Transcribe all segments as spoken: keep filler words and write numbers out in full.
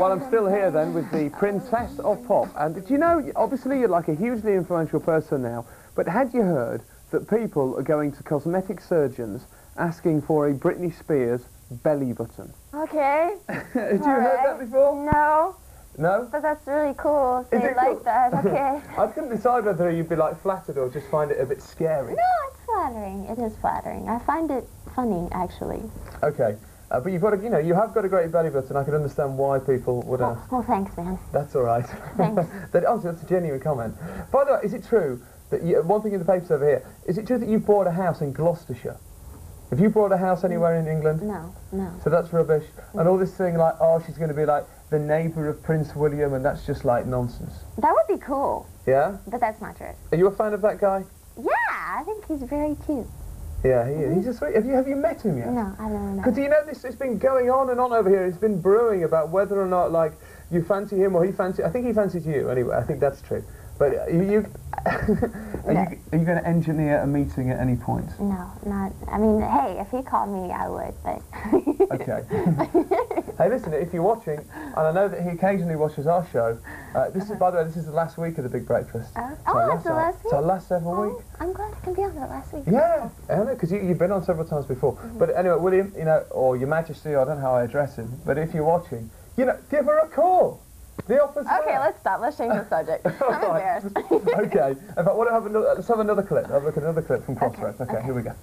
Well, I'm still here then with the Princess of Pop. And do you know, obviously you're like a hugely influential person now, but had you heard that people are going to cosmetic surgeons asking for a Britney Spears belly button? Okay. Had you All heard right. that before? No. No? But that's really cool. They it like cool? that. Okay. I couldn't decide whether you'd be like flattered or just find it a bit scary. No, it's flattering. It is flattering. I find it funny, actually. Okay. Uh, but you've got, a, you know, you have got a great belly button. I can understand why people would ask. Well, well thanks, man. That's all right. Thanks. that, honestly, that's a genuine comment. By the way, is it true that you, one thing in the papers over here? Is it true that you bought a house in Gloucestershire? Have you bought a house anywhere in England? No, no. So that's rubbish. And all this thing like, oh, she's going to be like the neighbour of Prince William, and that's just like nonsense. That would be cool. Yeah? But that's not true. Are you a fan of that guy? Yeah, I think he's very cute. Yeah, he is. He's a sweet. Have you have you met him yet? No, I don't know. Because you know this, it's been going on and on over here. It's been brewing about whether or not like you fancy him or he fancy. I think he fancies you anyway. I think that's true. But uh, you, you are No. you are you going to engineer a meeting at any point? No, not. I mean, hey, if he called me, I would, but. Okay. Hey, listen, if you're watching, and I know that he occasionally watches our show. Uh, this is, by the way, this is the last week of the Big Breakfast. Uh, It's oh, our it's the our- last It's our week? last ever Oh, week. I'm glad I can be on that last week. Yeah, I know, because you, you've been on several times before. Mm-hmm. But anyway, William, you know, or Your Majesty, I don't know how I address him, but if you're watching, you know, give her a call. The offer's Okay, there. let's stop. Let's change the subject. I'm Right. embarrassed. Okay. In fact, what have another, let's have another clip. I'll look at another clip from Crossroads. Okay, okay. here we go.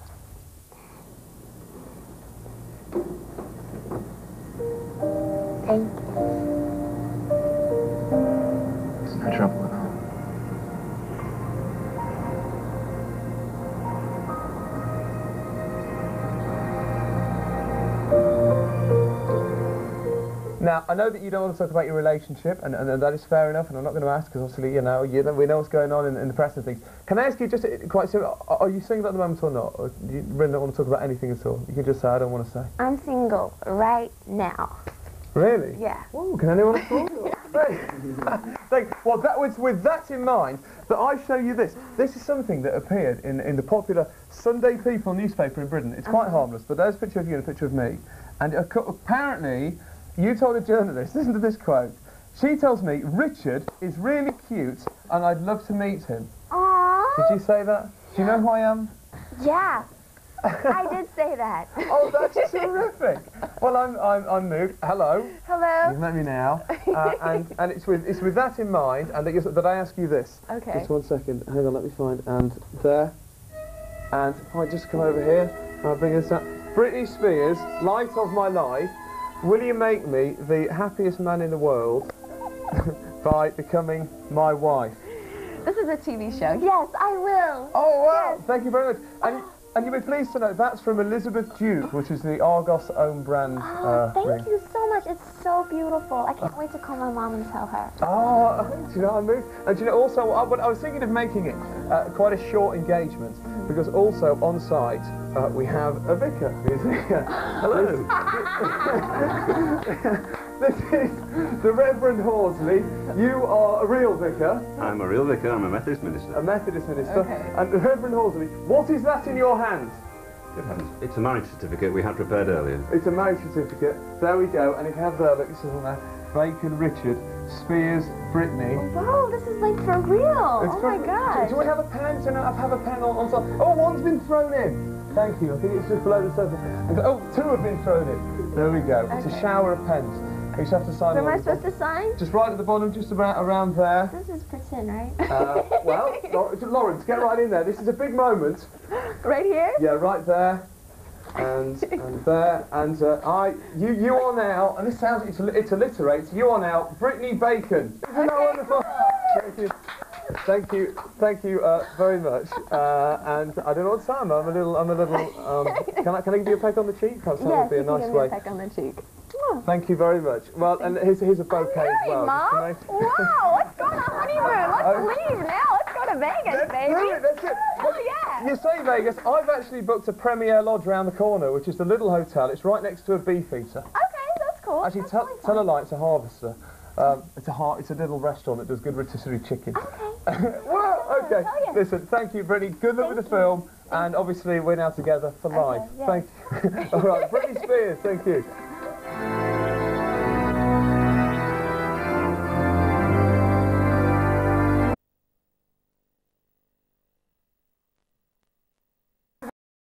Thank you. There's no trouble at all. Now, I know that you don't want to talk about your relationship, and, and that is fair enough, and I'm not going to ask, because obviously, you know, you know, we know what's going on in, in the press and things. Can I ask you just uh, quite simple, are, are you single at the moment or not? Or do you really don't want to talk about anything at all? You can just say, I don't want to say. I'm single right now. Really? Yeah. Oh, can anyone afford it? Thank, well, that was with that in mind that I show you this. This is something that appeared in, in the popular Sunday People newspaper in Britain. It's quite Uh-huh. harmless, but there's a picture of you and a picture of me. And uh, apparently, you told a journalist, listen to this quote, she tells me, Richard is really cute and I'd love to meet him. Aww. Did you say that? Do you know who I am? Yeah. I did say that. Oh, that's terrific. Well, I'm, I'm, I'm moved. Hello. Hello. You've met me now, uh, and and it's with it's with that in mind, and that, you, that I ask you this. Okay. Just one second. Hang on, let me find. And there, and if I just come over here, I'll bring this up. Britney Spears, Light of My Life. Will you make me the happiest man in the world by becoming my wife? This is a T V show. Yes, I will. Oh wow! Yes. Thank you very much. And and you'll be pleased to know that's from Elizabeth Duke, which is the Argos own brand. Oh, uh, thank ring. you so much. It's so beautiful. I can't wait to call my mom and tell her. Oh, do you know I moved? And do you know also, I, I was thinking of making it uh, quite a short engagement, because also on site uh, we have a vicar. Hello. This is the Reverend Horsley. You are a real vicar. I'm a real vicar, I'm a Methodist minister. A Methodist minister. Okay. And the Reverend Horsley, what is that in your hand? It's a marriage certificate we had prepared earlier. It's a marriage certificate. There we go. And if you have there, look, it says on there, Bacon Richard, Spears Britney. Whoa, this is like for real. It's oh from- my gosh. Do, do we have a pen? Do I have a pen on, on top? Oh, one's been thrown in. Thank you. I think it's just below the surface. And, oh, two have been thrown in. There we go. It's a Okay. shower of pens. You just have to sign So am all I the supposed bottom. to sign? Just right at the bottom, just about around there. This is pretend, right? Uh, well, Lau- Lawrence, get right in there. This is a big moment. Right here? Yeah, right there. And and there and uh, I you you are now, and this sounds it's it alliterates. You are now Britney Bacon. Isn't that wonderful? Thank you, thank you, thank you uh, very much. Uh, and I don't know what time. I'm a little I'm a little. Um, can I can I give you a peck on the cheek? Perhaps that Yes, would be a you can nice give me way. a peck on the cheek. Thank you very much. Well, and here's here's a bouquet I'm as married, well. Mom. Just to Wow, let's go on a honeymoon. Let's Oh. leave now. Let's go to Vegas, Let's baby. do it, that's it. Oh, yeah. You say Vegas, I've actually booked a Premier Lodge round the corner, which is the little hotel. It's right next to a Beefeater. Okay, that's cool. Actually, That's tell, really tell a fun. lie, it's a Harvester. Um, it's a har it's a little restaurant that does good rotisserie chicken. Okay. Well, okay. Oh, yeah. Listen, thank you, Brittany. Good luck Thank with the you. film, and obviously we're now together for life. yeah. Thank you. All right, Britney Spears. Thank you.